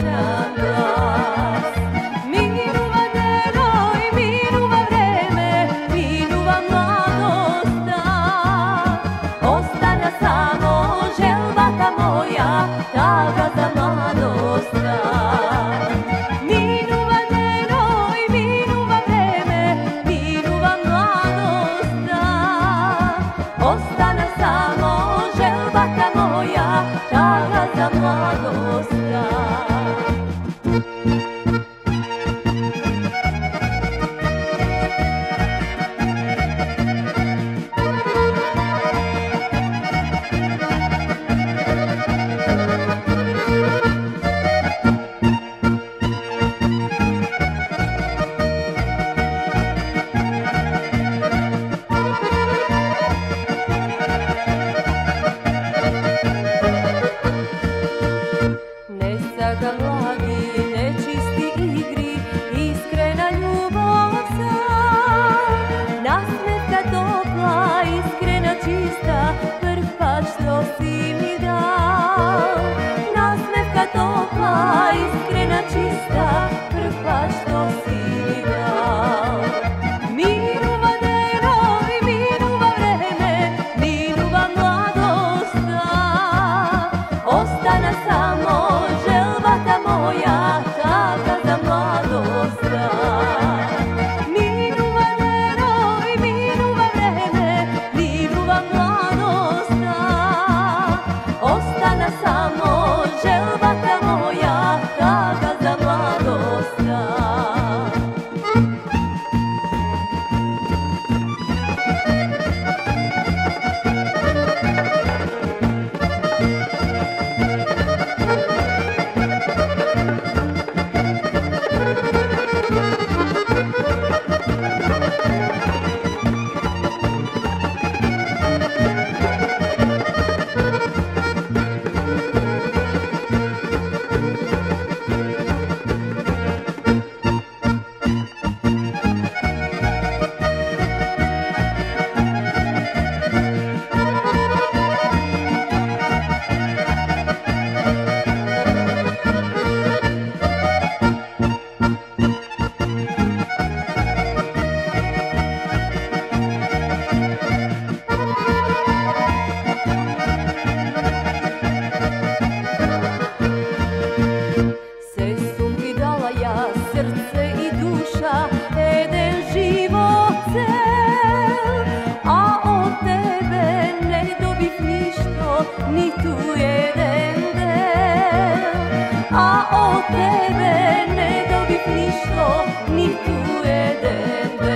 srećan glas. Minuva neroj, minuva vreme, minuva mladost ta. Ostana samo želba ta moja, taga za mladost ta. Minuva neroj, minuva vreme, minuva mladost ta. Ostana samo želba ta moja, taga za mladost ta. Nesaga mladi, nečisti igri, iskrena ljubav za. Nasmetka topla, iskrena čista, prva što si mi dao. Nasmetka topla, iskrena čista, prva što si mi dao. Minuva neroj, minuva vreme, minuva mladost ta. Ostana samo želba ta moja, taga za mladost ta. Minuva neroj, minuva vreme, minuva mladost ta. Ostana samo želba ta moja, taga za mladost ta. Srce i duša, Eden život cel, a od tebe ne dobih ništo, ni tu jedan del. A od tebe ne dobih ništo, ni tu jedan del.